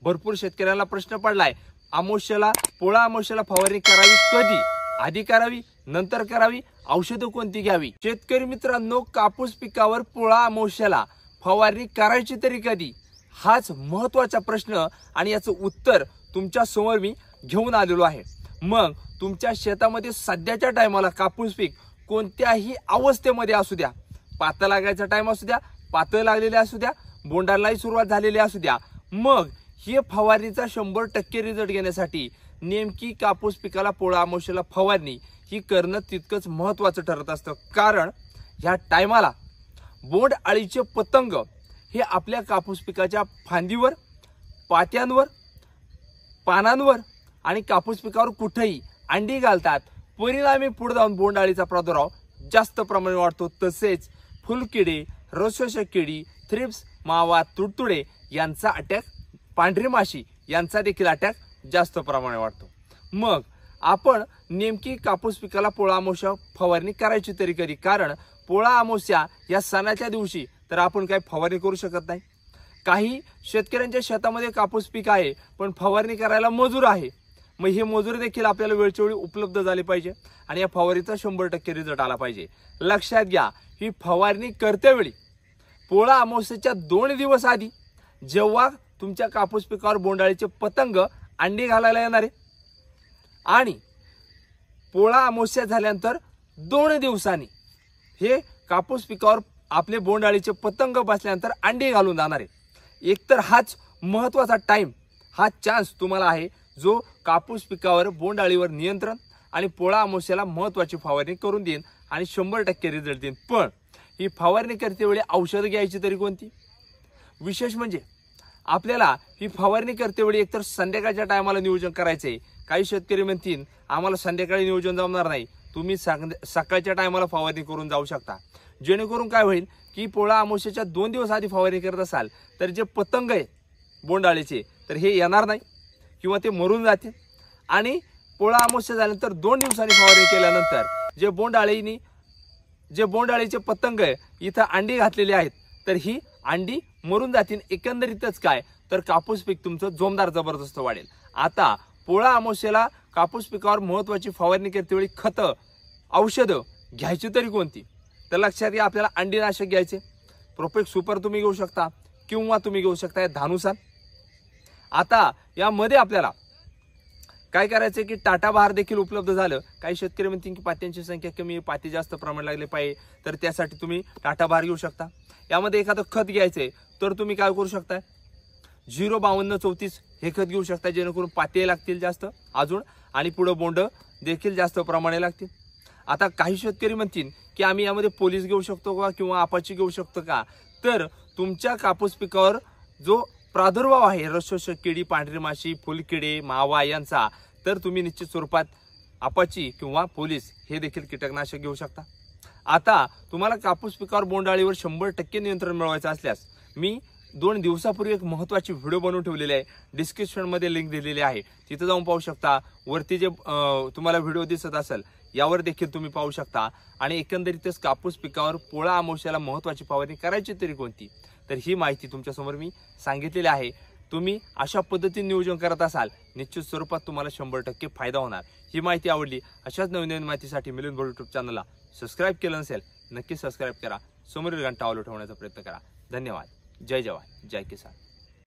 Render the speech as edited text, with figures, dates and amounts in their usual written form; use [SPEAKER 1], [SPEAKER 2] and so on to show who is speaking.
[SPEAKER 1] भरपूर शेतकऱ्यांना प्रश्न पडलाय, अमावस्येला पोळा अमावस्येला फवारणी करावी कधी, आधी करावी नंतर करावी, औषधं कोणती घ्यावी। शेतकरी मित्रांनो, कापूस पिकावर पोळा अमावस्येला फवारणी करायची तरी कधी, हाच महत्त्वाचा प्रश्न आणि याचं उत्तर तुमच्या समोर मी घेऊन आलेलो आहे। मग तुमच्या शेतामध्ये सध्याच्या टायमाला कापूस पीक कोणत्याही अवस्थेमध्ये असू द्या, पातळ लागायचा टाइम असू द्या, पातळ लागलेले असू द्या, बोंडालाही सुरुवात झालेली असू द्या, मग हे फवारणीचा 100% रिझल्ट घेण्यासाठी नेमकी कापूस पिकाला पोळा अमावस्येला फवारणी ही करणं तितकंच महत्त्वाचं ठरत असतं। कारण ह्या टायमाला बोंड अळीचे पतंग हे आपल्या कापूस पिकाच्या फांदीवर, पात्यांवर, पानांवर आणि कापूस पिकावर कुठेही अंडी घालतात। परिणामी पुढे जाऊन बोंड अळीचा प्रादुर्भाव जास्त प्रमाणात वाढतो। तसेच फुलकिडे, रसशोषक किडी, थ्रिप्स, मावा, तुडतुडे यांचा अटॅक, पांढरी माशी यांचा देखील अटॅक जास्त प्रमाणात वाढतो। मग आपण नेमकी कापूस पिकाला पोळा अमावस्या फवारणी करायची तरी कधी, कारण पोळा अमावस्या या सणाच्या दिवशी तर आपण काही फवारणी करू शकत नाही। काही शेतकऱ्यांच्या शेतामध्ये कापूस पीक आहे पण फवारणी करायला मजूर आहे, मग हे मजूर देखील आपल्याला वेळच्या वेळी उपलब्ध झाले पाहिजे आणि या फवारणीचा 100% रिझल्ट आला पाहिजे। लक्षात घ्या, ही फवारणी करतेवेळी पोळा अमावस्येच्या 2 दिवस आधी जेव्हा तुमच्या कापूस पिकावर बोंडाळीचे पतंग अंडी घालायला येणार आहे आणि पोळा अमावस्या झाल्यानंतर 2 दिवसांनी हे कापूस पिकावर आपले बोंडाळीचे पतंग बसल्यानंतर अंडी घालून जाणार आहे। एकतर हाच महत्त्वाचा टाइम, हा चान्स तुम्हाला आहे जो कापूस पिकावर बोंडाळीवर नियंत्रण आणि पोळा अमावस्येला महत्त्वाची फवारणी करून देईन आणि 100% रिझल्ट देईन। पण ही फवारणी करतेवेळी औषध घ्यायची तरी कोणती, विशेष म्हणजे आपल्याला ही फवारणी करतेवेळी एकतर संध्याकाळच्या टायमाला नियोजन करायचंय। काही शेतकरी म्हणतील आम्हाला संध्याकाळी नियोजन जमणार नाही, तुम्ही सकाळच्या टायमाला फवारणी करून जाऊ शकता। जेणेकरून काय होईल की पोळा अमावस्येच्या 2 दिवस आधी फवारणी करत असाल तर जे पतंग आहे बोंडाळीचे तर हे येणार नाही किंवा ते मरून जातील आणि पोळा अमावस्या झाल्यानंतर 2 दिवसांनी फवारणी केल्यानंतर जे बोंडाळीचे पतंग इथं अंडी घातलेली आहेत तर ही अंडी मरून जातील। एकंदरीतच काय तर कापूस पीक तुमचं जोमदार जबरदस्त वाढेल। आता पोळा अमावस्येला कापूस पिकावर महत्त्वाची फवारणी करतेवेळी खतं, औषधं घ्यायची तरी कोणती, तर लक्षात घ्या, आपल्याला अंडीनाशक घ्यायचे, प्रोपेक्स सुपर तुम्ही घेऊ शकता किंवा तुम्ही घेऊ शकता धानुसान। आता यामध्ये आपल्याला काय करायचं की टाटा बहार देखील उपलब्ध झालं। काही शेतकरी म्हणतील की पात्यांची संख्या कमी आहे, पाती जास्त प्रमाण लागले पाहिजे, तर त्यासाठी तुम्ही टाटा बहार घेऊ शकता। यामध्ये एखादं खत घ्यायचंय तर तुम्ही काय करू शकता, 05234 हे खत घेऊ शकता, जेणेकरून पाती लागतील जास्त अजून आणि पुढे बोंड देखील जास्त प्रमाणे लागतील। आता काही शेतकरी म्हणतील की आम्ही यामध्ये पोलीस घेऊ शकतो का किंवा अपाची घेऊ शकतो का, तर तुमच्या कापूस पिकावर जो प्रादुर्भाव आहे रसशोषक किडी, पांढरी माशी, फुलकिडे, मावा यांचा, तर तुम्ही निश्चित स्वरूपात अपाची किंवा पोलीस हे देखील कीटकनाशक घेऊ शकता। आता तुम्हाला कापूस पिकावर बोंडाळीवर 100% नियंत्रण मिळवायचं असल्यास मी 2 दिवसापूर्वी एक महत्त्वाची व्हिडिओ बनवून ठेवलेली आहे, डिस्क्रिप्शनमध्ये लिंक दिलेली आहे, तिथे जाऊन पाहू शकता। वरती जे तुम्हाला व्हिडिओ दिसत असेल यावर देखील तुम्ही पाहू शकता। आणि एकंदरीतच कापूस पिकावर पोळा अमावस्येला महत्त्वाची फवारणी करायची तरी कोणती, तर ही माहिती तुमच्यासमोर मी सांगितलेली आहे। तुम्ही अशा पद्धतीने नियोजन करत असाल निश्चित स्वरूपात तुम्हाला 100% फायदा होणार। ही माहिती आवडली, अशाच नवीन माहितीसाठी मिलिंद भोर यूट्यूब चॅनलला सबस्क्राईब केलं नसेल नक्की सबस्क्राईब करा, समोरील घंटा ऑल ठेवण्याचा प्रयत्न करा। धन्यवाद। जय जवान, जय किसान।